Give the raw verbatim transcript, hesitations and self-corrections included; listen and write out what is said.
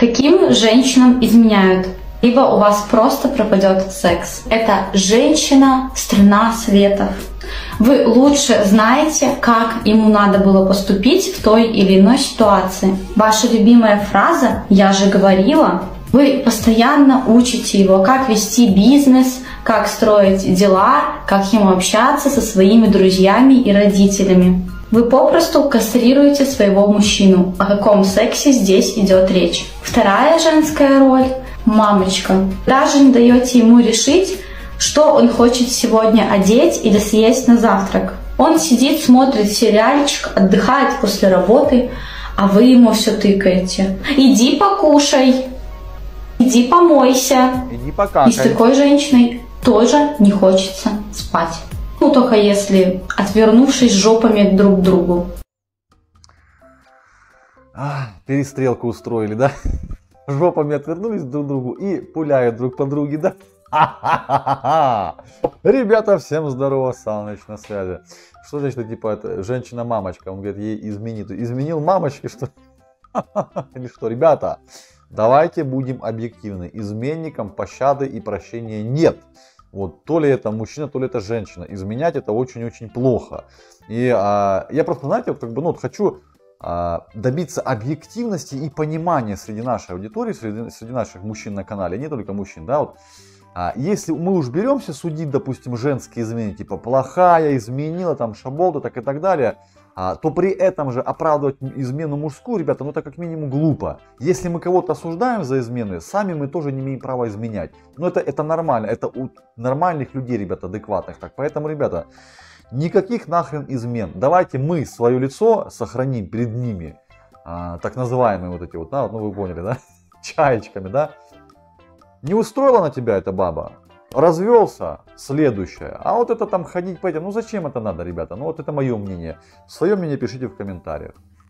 Каким женщинам изменяют? Либо у вас просто пропадет секс. Это женщина, страна советов. Вы лучше знаете, как ему надо было поступить в той или иной ситуации. Ваша любимая фраза «я же говорила». Вы постоянно учите его, как вести бизнес, как строить дела, как ему общаться со своими друзьями и родителями. Вы попросту кастрируете своего мужчину. О каком сексе здесь идет речь? Вторая женская роль – мамочка. Даже не даете ему решить, что он хочет сегодня одеть или съесть на завтрак. Он сидит, смотрит сериальчик, отдыхает после работы, а вы ему все тыкаете. Иди покушай, иди помойся. Иди покакай. И с такой женщиной тоже не хочется спать. Ну, только если отвернувшись жопами друг к другу. А, перестрелку устроили, да? Жопами отвернулись друг к другу и пуляют друг по другу, да? Ребята, всем здорово, Саныч на связи. Что значит, типа, это женщина-мамочка? Он говорит, ей изменит. Изменил мамочки, что? Или что? Ребята, давайте будем объективны. Изменникам пощады и прощения нет. Вот, то ли это мужчина, то ли это женщина. Изменять это очень-очень плохо. И а, я просто, знаете, вот как бы, ну, вот хочу а, добиться объективности и понимания среди нашей аудитории, среди, среди наших мужчин на канале, не только мужчин, да, вот. А, если мы уж беремся судить, допустим, женские измены, типа плохая, изменила, там, шаболда, так и так далее, а, то при этом же оправдывать измену мужскую, ребята, ну это как минимум глупо. Если мы кого-то осуждаем за измены, сами мы тоже не имеем права изменять. Но это, это нормально, это у нормальных людей, ребята, адекватных. Так, поэтому, ребята, никаких нахрен измен. Давайте мы свое лицо сохраним перед ними, а, так называемые вот эти вот, да, ну вы поняли, да, чаечками, да. Не устроила на тебя эта баба? Развелся, следующее. А вот это там ходить по этим, ну зачем это надо, ребята? Ну вот это мое мнение. Свое мнение пишите в комментариях.